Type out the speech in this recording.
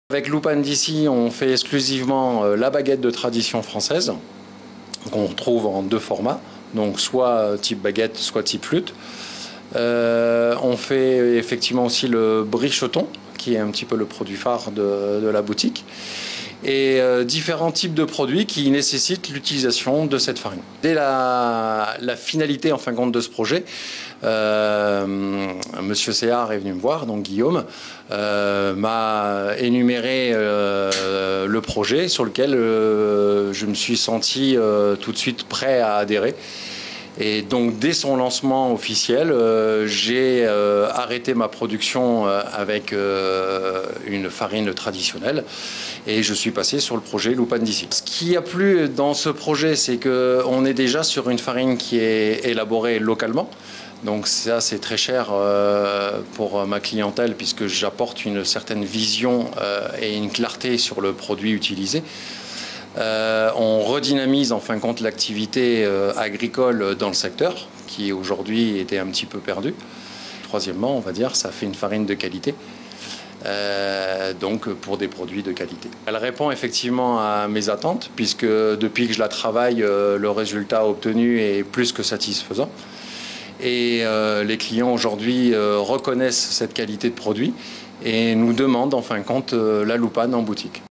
Avec Loupan d'ici, on fait exclusivement la baguette de tradition française, qu'on retrouve en deux formats, donc soit type baguette, soit type flûte. On fait effectivement aussi le bricheton, qui est un petit peu le produit phare de la boutique, et différents types de produits qui nécessitent l'utilisation de cette farine. Dès la finalité en fin de compte de ce projet, Monsieur Céard est venu me voir, donc Guillaume, m'a énuméré le projet sur lequel je me suis senti tout de suite prêt à adhérer. Et donc dès son lancement officiel, j'ai arrêté ma production avec une farine traditionnelle et je suis passé sur le projet Loupan d'ici. Ce qui a plu dans ce projet, c'est qu'on est déjà sur une farine qui est élaborée localement. Donc ça, c'est très cher pour ma clientèle puisque j'apporte une certaine vision et une clarté sur le produit utilisé. On redynamise en fin de compte l'activité agricole dans le secteur qui aujourd'hui était un petit peu perdue. Troisièmement, on va dire, ça fait une farine de qualité, donc pour des produits de qualité. Elle répond effectivement à mes attentes puisque depuis que je la travaille, le résultat obtenu est plus que satisfaisant. Et les clients aujourd'hui reconnaissent cette qualité de produit et nous demandent en fin de compte la Loupan en boutique.